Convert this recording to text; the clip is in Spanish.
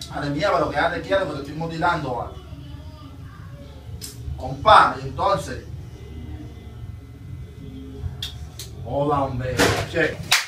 Madre mía, pero quédate quieto porque te estoy mutilando, ¿vale? Compa, y entonces. Hola, hombre. Che.